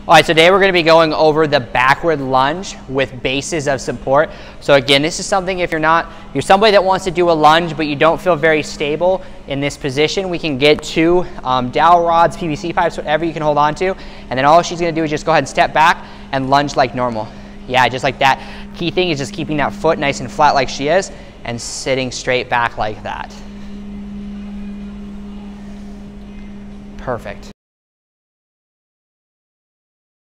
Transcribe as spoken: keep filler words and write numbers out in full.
All right, so today we're gonna be going over the backward lunge with bases of support. So again, this is something if you're not, you're somebody that wants to do a lunge, but you don't feel very stable in this position, we can get two um, dowel rods, P V C pipes, whatever you can hold on to. And then all she's gonna do is just go ahead and step back and lunge like normal. Yeah, just like that. Key thing is just keeping that foot nice and flat like she is and sitting straight back like that. Perfect.